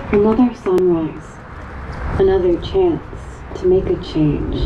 Another sunrise, another chance to make a change.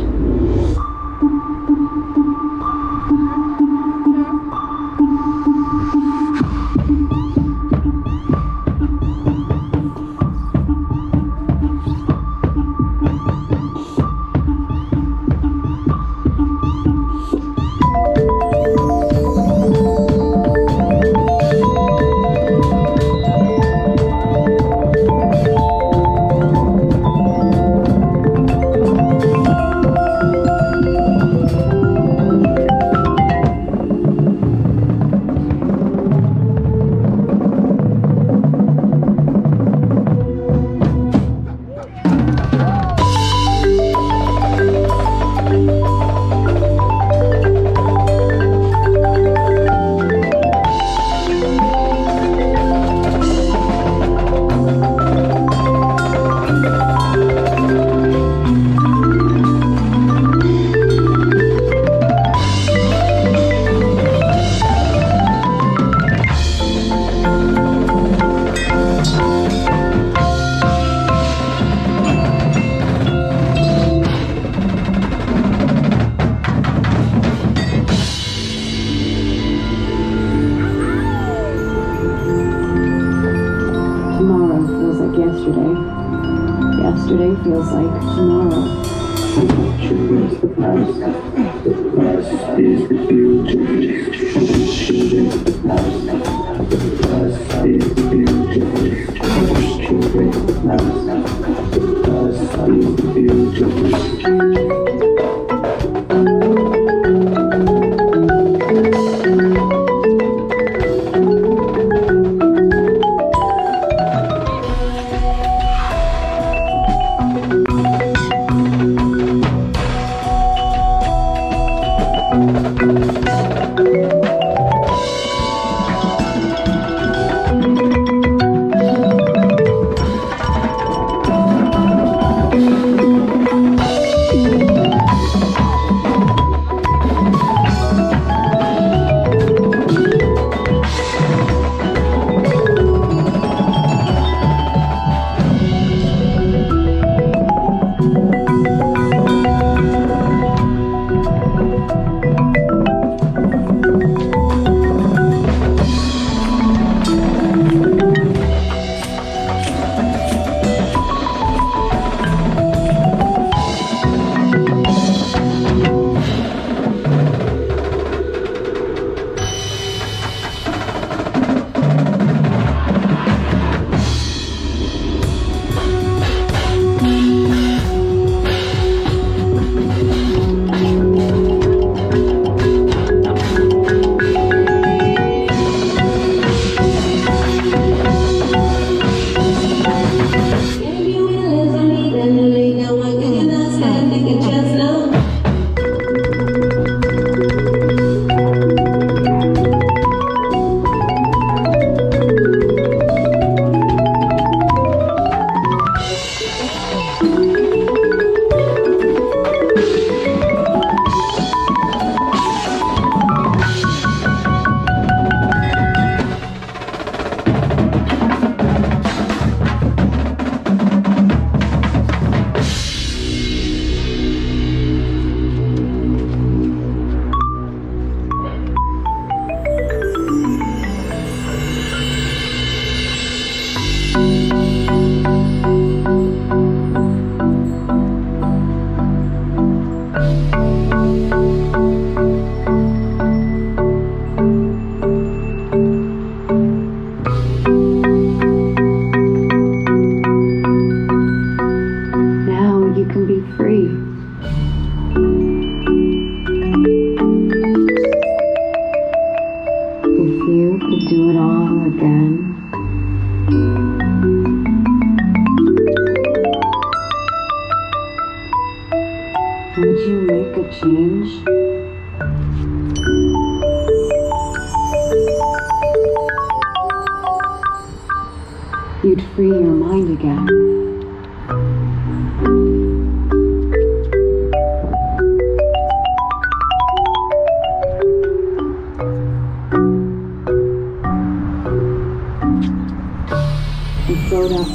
Yesterday feels like tomorrow. The future is the past. The past is the future. The future is the past. The past is the future. The future is the past. The past is the future. Would you make a change? You'd free your mind again. And so showed up.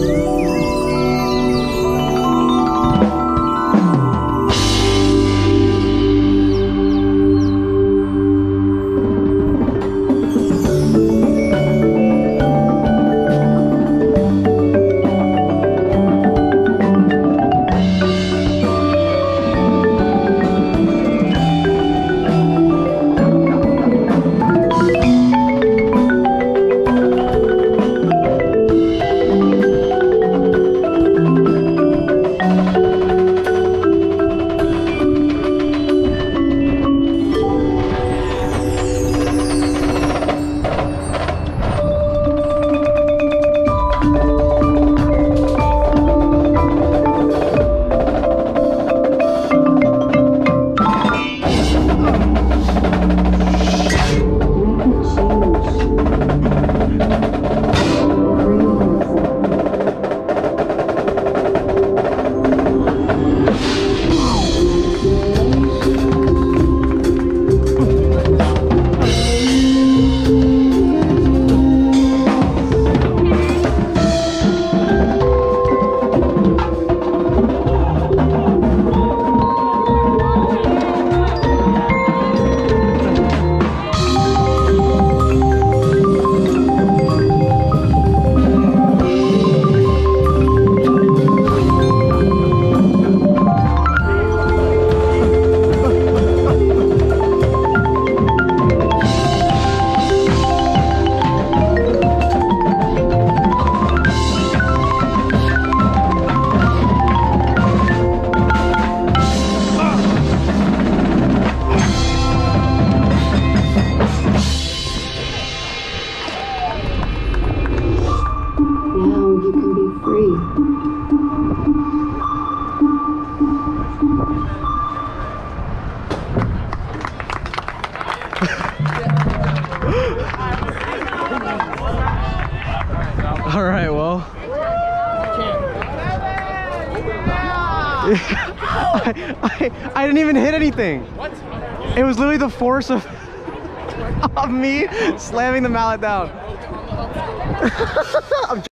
All right, well. I didn't even hit anything. What? It was literally the force of me slamming the mallet down.